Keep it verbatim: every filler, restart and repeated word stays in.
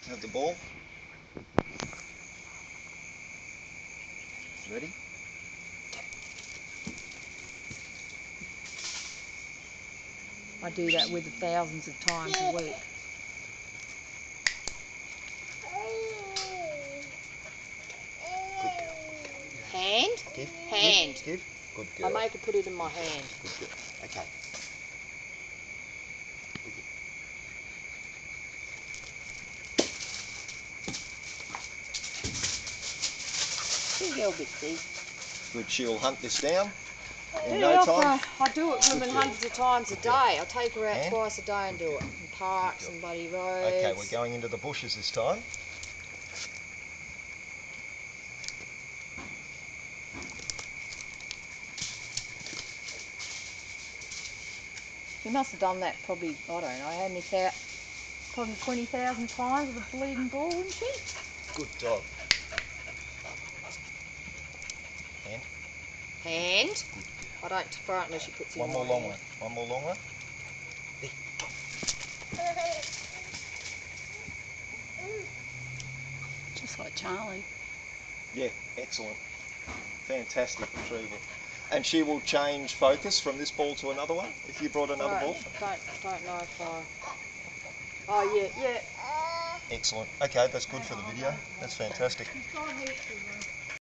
Have the ball. Ready? I do that with thousands of times a week. Hand? Give. Hand. Give. Give. Good I girl. make her put it in my hand. Good girl. Okay. Good girl, Bitsy. Good. She'll hunt this down in Yeah, no time. I, I do it women Good girl. hundreds of times a Good day. girl. I take her out Hand? twice a day and Good do girl. it. In parks Good and girl. bloody roads. Okay, we're going into the bushes this time. She must have done that probably, I don't know, how many thou- probably twenty thousand times with a bleeding ball, wouldn't she? Good dog. Hand. Hand. Good I don't throw it unless she puts it One in more my long hand. one. One more long one. Just like Charlie. Yeah, excellent. Fantastic retrieval. And she will change focus from this ball to another one if you brought another Right, ball? Don't, don't know if I... Oh, yeah, yeah. Excellent. Okay, that's good for the video. That's fantastic. She's got heaps of them.